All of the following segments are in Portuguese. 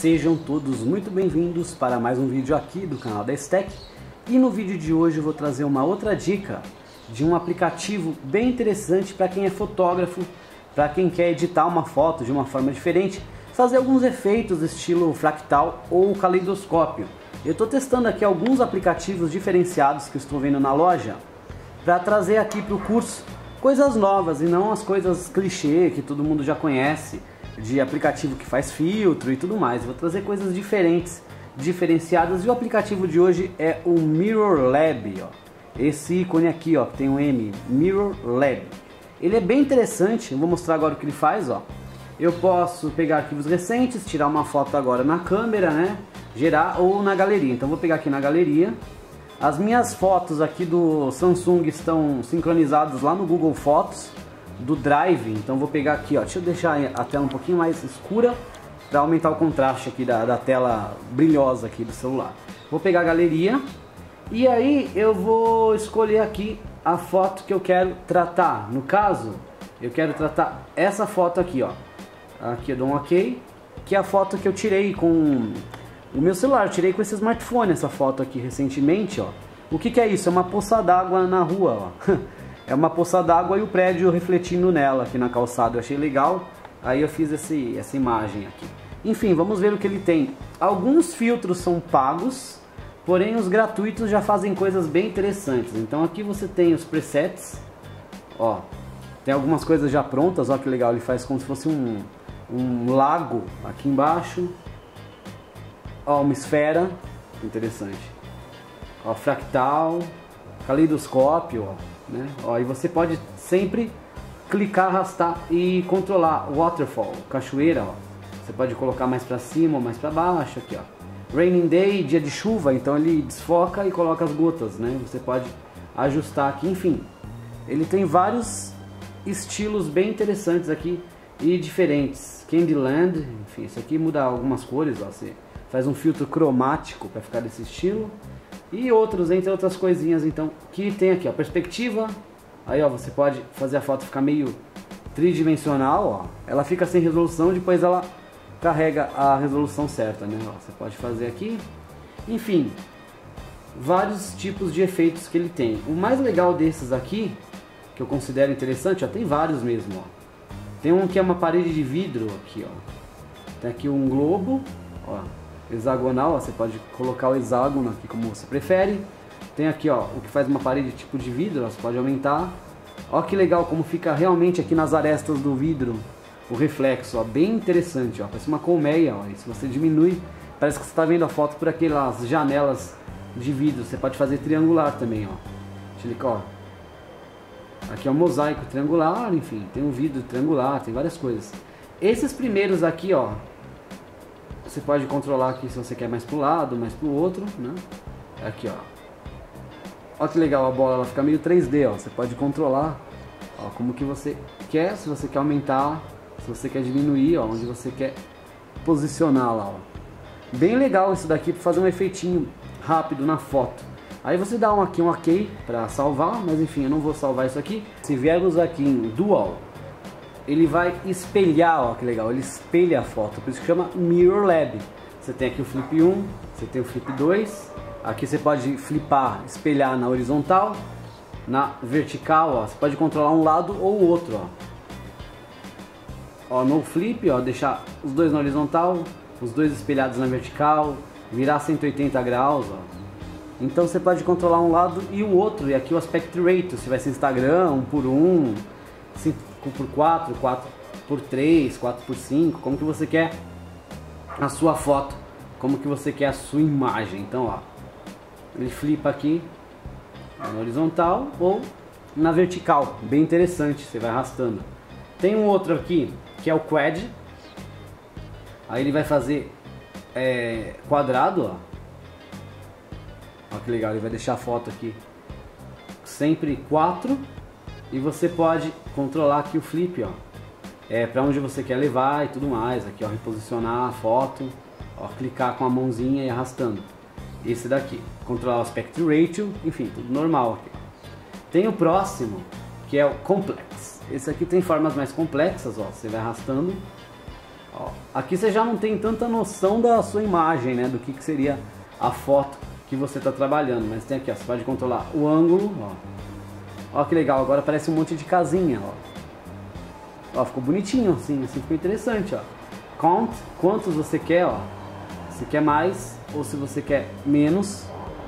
Sejam todos muito bem-vindos para mais um vídeo aqui do canal da Stack. E no vídeo de hoje eu vou trazer uma outra dica de um aplicativo bem interessante para quem é fotógrafo, para quem quer editar uma foto de uma forma diferente, fazer alguns efeitos estilo fractal ou caleidoscópio. Eu estou testando aqui alguns aplicativos diferenciados que eu estou vendo na loja para trazer aqui para o curso coisas novas e não as coisas clichê que todo mundo já conhece, de aplicativo que faz filtro e tudo mais. Vou trazer coisas diferentes, diferenciadas, e o aplicativo de hoje é o Mirror Lab, ó. Esse ícone aqui, ó, que tem um M, Mirror Lab. Ele é bem interessante, eu vou mostrar agora o que ele faz, ó. Eu posso pegar arquivos recentes, tirar uma foto agora na câmera, né, gerar, ou na galeria. Então vou pegar aqui na galeria. As minhas fotos aqui do Samsung estão sincronizadas lá no Google Fotos, do Drive. Então vou pegar aqui, ó, deixa eu deixar a tela um pouquinho mais escura para aumentar o contraste aqui da tela brilhosa aqui do celular. Vou pegar a galeria e aí eu vou escolher aqui a foto que eu quero tratar. No caso, eu quero tratar essa foto aqui, ó. Aqui eu dou um OK, que é a foto que eu tirei com o meu celular. Eu tirei com esse smartphone essa foto aqui recentemente, ó. O que é isso? É uma poça d'água na rua, ó. É uma poça d'água e o prédio refletindo nela aqui na calçada. Eu achei legal, aí eu fiz essa imagem aqui. Enfim, vamos ver o que ele tem. Alguns filtros são pagos, porém os gratuitos já fazem coisas bem interessantes. Então aqui você tem os presets, ó. Tem algumas coisas já prontas, ó que legal. Ele faz como se fosse um lago aqui embaixo. Ó, uma esfera, interessante. Ó, fractal, caleidoscópio, ó. Né? Ó, e você pode sempre clicar, arrastar e controlar o waterfall, cachoeira, ó. Você pode colocar mais para cima ou mais para baixo aqui, ó. Raining day, dia de chuva, então ele desfoca e coloca as gotas, né? Você pode ajustar aqui, enfim. Ele tem vários estilos bem interessantes aqui e diferentes. Candyland, enfim, isso aqui muda algumas cores, ó. Você faz um filtro cromático para ficar desse estilo. E outros, entre outras coisinhas, então, que tem aqui, ó, perspectiva. Aí, ó, você pode fazer a foto ficar meio tridimensional, ó. Ela fica sem resolução, depois ela carrega a resolução certa, né? Ó, você pode fazer aqui. Enfim, vários tipos de efeitos que ele tem. O mais legal desses aqui, que eu considero interessante, ó, tem vários mesmo, ó. Tem um que é uma parede de vidro aqui, ó. Tem aqui um globo, ó, hexagonal, ó, você pode colocar o hexágono aqui como você prefere. Tem aqui, ó, o que faz uma parede tipo de vidro, ó, você pode aumentar. Ó que legal como fica realmente aqui nas arestas do vidro o reflexo, ó, bem interessante, ó, parece uma colmeia, ó, e se você diminui, parece que você está vendo a foto por aquelas janelas de vidro. Você pode fazer triangular também, ó. Deixa eu ó. Aqui é um mosaico triangular, enfim, tem um vidro triangular, tem várias coisas. Esses primeiros aqui, ó, você pode controlar aqui se você quer mais para o lado, mais para o outro, né? Aqui, ó. Olha que legal a bola, ela fica meio 3D, ó. Você pode controlar, ó, como que você quer, se você quer aumentar, se você quer diminuir, ó, onde você quer posicionar lá, ó. Bem legal isso daqui para fazer um efeitinho rápido na foto. Aí você dá um OK para salvar, mas enfim, eu não vou salvar isso aqui. Se viermos aqui em Dual, ele vai espelhar, ó que legal, ele espelha a foto, por isso que chama Mirror Lab. Você tem aqui o flip 1, você tem o flip 2, aqui você pode flipar, espelhar na horizontal, na vertical, ó, você pode controlar um lado ou o outro, ó. Ó, no flip, ó, deixar os dois na horizontal, os dois espelhados na vertical, virar 180 graus, ó. Então você pode controlar um lado e o outro, e aqui o aspect ratio, se vai ser Instagram, 1:1, 5:4, 4:3, 4:5, como que você quer a sua foto, como que você quer a sua imagem. Então, ó, ele flipa aqui na horizontal ou na vertical, bem interessante, você vai arrastando. Tem um outro aqui que é o Quad, aí ele vai fazer quadrado, ó. Ó que legal, ele vai deixar a foto aqui sempre 4. E você pode controlar aqui o flip, ó, para onde você quer levar e tudo mais. Aqui, ó, reposicionar a foto, ó, clicar com a mãozinha e arrastando. Esse daqui, controlar o aspect ratio, enfim, tudo normal aqui. Tem o próximo, que é o Complex. Esse aqui tem formas mais complexas, ó, você vai arrastando Ó, aqui você já não tem tanta noção da sua imagem, né? Do que seria a foto que você está trabalhando. Mas tem aqui, ó, você pode controlar o ângulo. Ó, que legal, agora parece um monte de casinha. Ó, ficou bonitinho assim ficou interessante. Ó. Count, quantos você quer, ó. Se quer mais ou se você quer menos,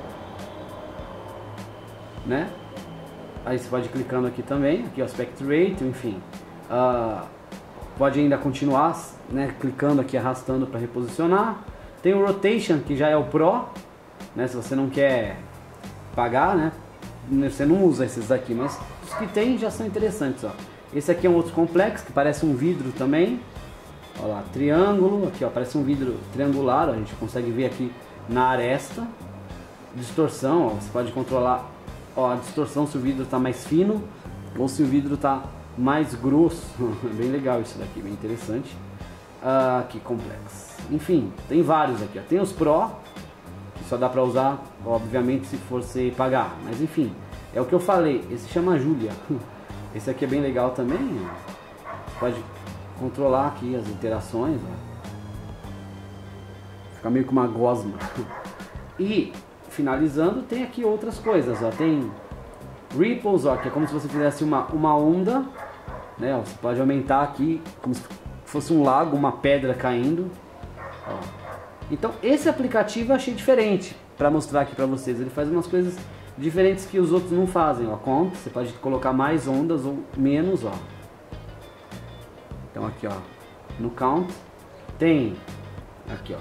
né? Aí você pode ir clicando aqui também, aqui o aspect ratio, enfim. Pode ainda continuar, né, clicando aqui, arrastando para reposicionar. Tem o rotation, que já é o Pro, né, se você não quer pagar, né, você não usa esses daqui, mas os que tem já são interessantes. Ó. Esse aqui é um outro complexo, que parece um vidro também. Olha lá, triângulo, aqui ó, parece um vidro triangular, ó, a gente consegue ver aqui na aresta. Distorção, ó, você pode controlar, ó, a distorção se o vidro está mais fino ou se o vidro está mais grosso. Bem legal isso daqui, bem interessante. Aqui, complexo. Enfim, tem vários aqui, ó. Tem os Pro, que só dá para usar, obviamente, se for você pagar. Mas enfim, é o que eu falei, esse chama Julia. Esse aqui é bem legal também, ó. Você pode controlar aqui as interações, ó. Fica meio que uma gosma. E finalizando, tem aqui outras coisas, ó. Tem ripples, ó, que é como se você fizesse uma onda, né? Ó, você pode aumentar aqui como se fosse um lago, uma pedra caindo, ó. Então esse aplicativo eu achei diferente para mostrar aqui para vocês. Ele faz umas coisas diferentes que os outros não fazem, ó. Count, você pode colocar mais ondas ou menos, ó. Então aqui, ó, no count tem aqui, ó,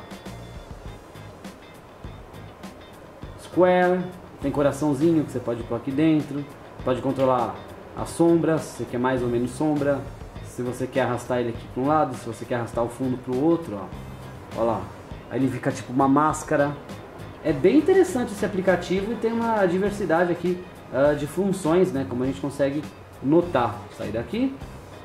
square, tem coraçãozinho que você pode pôr aqui dentro, pode controlar as sombras, se você quer mais ou menos sombra, se você quer arrastar ele aqui para um lado, se você quer arrastar o fundo para o outro, ó, olha lá, aí ele fica tipo uma máscara. É bem interessante esse aplicativo e tem uma diversidade aqui de funções, né, como a gente consegue notar. Sair daqui,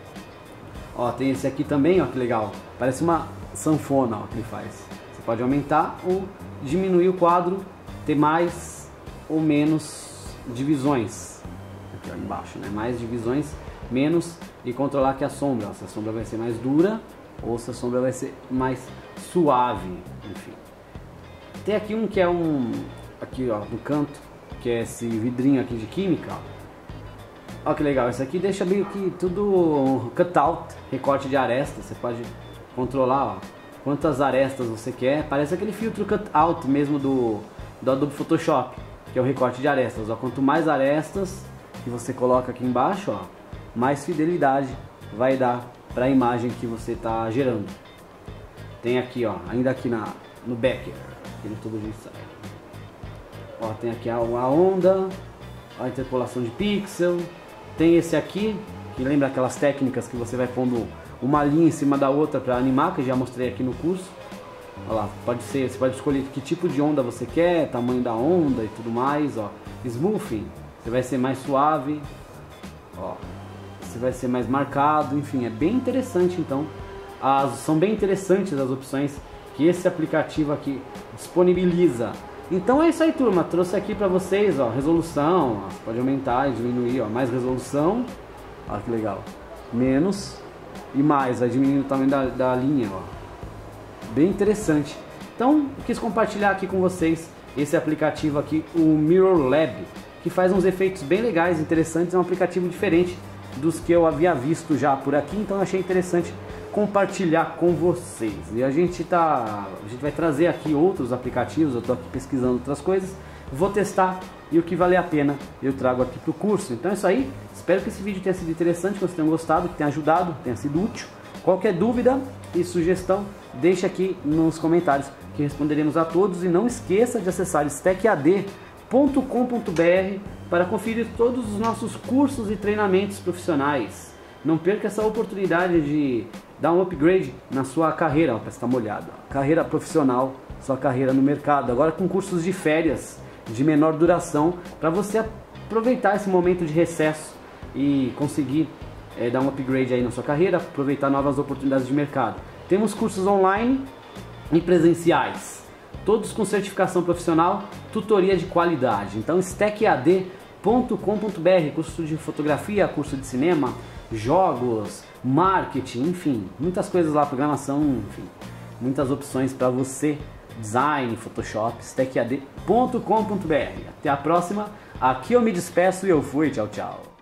ó, tem esse aqui também, ó, que legal, parece uma sanfona, ó, que ele faz. Você pode aumentar ou diminuir o quadro, ter mais ou menos divisões, aqui ó, embaixo, né? Mais divisões, menos, e controlar aqui a sombra, se a sombra vai ser mais dura ou se a sombra vai ser mais suave, enfim. Tem aqui um que é aqui ó, no canto, que é esse vidrinho aqui de química, ó. Olha que legal, esse aqui deixa meio que tudo cutout, recorte de aresta. Você pode controlar, ó, quantas arestas você quer. Parece aquele filtro cutout mesmo do Adobe Photoshop, que é o recorte de arestas, ó. Quanto mais arestas que você coloca aqui embaixo, ó, mais fidelidade vai dar para a imagem que você está gerando. Tem aqui, ó, ainda aqui no Becker, aquele tubo de ensaio. Ó, tem aqui a onda, a interpolação de pixel. Tem esse aqui, que lembra aquelas técnicas que você vai pondo uma linha em cima da outra para animar, que eu já mostrei aqui no curso. Olha lá, você pode escolher que tipo de onda você quer, tamanho da onda e tudo mais, ó. Smoothing, você vai ser mais suave, ó. Você vai ser mais marcado, enfim, é bem interessante. Então, são bem interessantes as opções que esse aplicativo aqui disponibiliza. Então é isso aí, turma, trouxe aqui para vocês, ó, resolução, ó, você pode aumentar e diminuir, ó, mais resolução, olha que legal, menos e mais, vai diminuir o tamanho da linha, ó, bem interessante. Então, eu quis compartilhar aqui com vocês esse aplicativo aqui, o Mirror Lab, que faz uns efeitos bem legais, interessantes, é um aplicativo diferente dos que eu havia visto já por aqui, então eu achei interessante compartilhar com vocês. E a gente vai trazer aqui outros aplicativos, eu estou aqui pesquisando outras coisas, vou testar e o que valer a pena eu trago aqui para o curso. Então é isso aí, espero que esse vídeo tenha sido interessante, que vocês tenham gostado, que tenha ajudado, tenha sido útil. Qualquer dúvida e sugestão, deixe aqui nos comentários que responderemos a todos, e não esqueça de acessar stackad.com.br para conferir todos os nossos cursos e treinamentos profissionais. Não perca essa oportunidade de dar um upgrade na sua carreira, para estar molhado, carreira profissional, sua carreira no mercado, agora com cursos de férias de menor duração, para você aproveitar esse momento de recesso e conseguir dar um upgrade aí na sua carreira, aproveitar novas oportunidades de mercado. Temos cursos online e presenciais, todos com certificação profissional, tutoria de qualidade. Então stackad.com.br, curso de fotografia, curso de cinema, jogos, marketing, enfim, muitas coisas lá, programação, enfim, muitas opções para você, design, Photoshop, stackad.com.br. Até a próxima, aqui eu me despeço e eu fui, tchau, tchau.